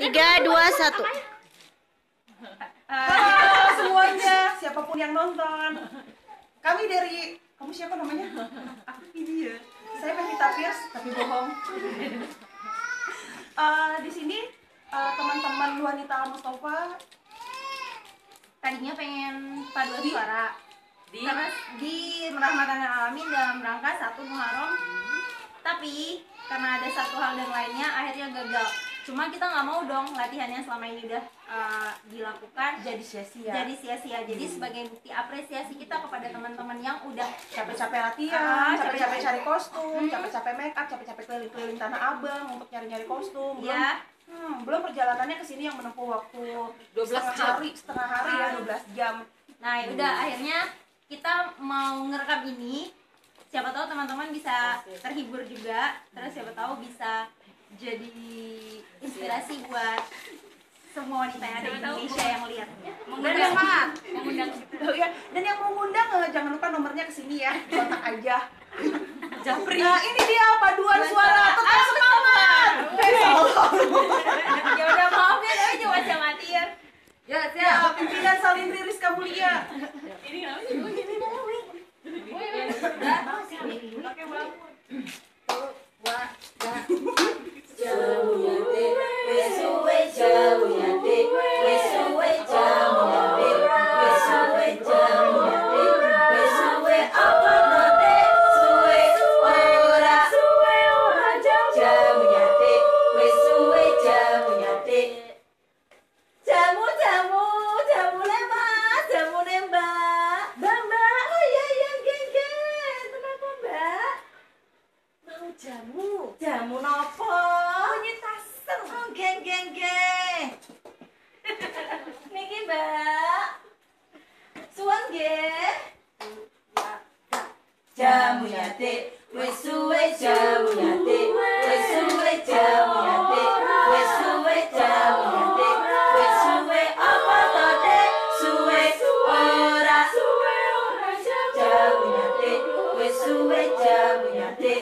3, 2, 1. Halo semuanya, siapapun yang nonton. Kami dari, kamu siapa namanya? Aku ini ya. Saya Pevita Pierce, tapi bohong. Di sini teman-teman wanita Mustafa tadinya pengen paduan suara di Merahmatan Alamin dalam rangka 1 Muharram, tapi karena ada satu hal dan lainnya akhirnya gagal. Cuma kita nggak mau dong latihannya selama ini udah dilakukan jadi sia-sia. Jadi sebagai bukti apresiasi kita kepada teman-teman yang udah capek-capek latihan, capek-capek cari kostum, capek-capek make up, capek-capek keliling-keliling Tanah Abang untuk nyari-nyari kostum. Belum perjalanannya ke sini yang menempuh waktu 12 setengah hari ya, 12 jam. Nah, udah akhirnya kita mau ngerekam ini. Siapa tahu teman-teman bisa terhibur juga, terus siapa tahu bisa jadi inspirasi buat semua wanita yang ada di Indonesia yang lihat. Dan yang mau ngundang jangan lupa nomornya ke sini ya, kontak aja. Japri. Nah, ini dia paduan suara, tetap semangat. Ya udah, maaf ya, tapi cuma amatir. Ya, siap. Pimpinan Salindri Rizka Mulia. Ini kenapa sih gue gini? Pakai bangun. Jamu nopo? Bunyi tasem. Oh, geng. Niki, Mbak. Suwon nggih. Jamu nyate, wis suwe jamu nyate, wis suwe jamu nyate, wis suwe jamu nyate, wis suwe apa to dek? Suwe ora jamu nyate, wis suwe jamu nyate.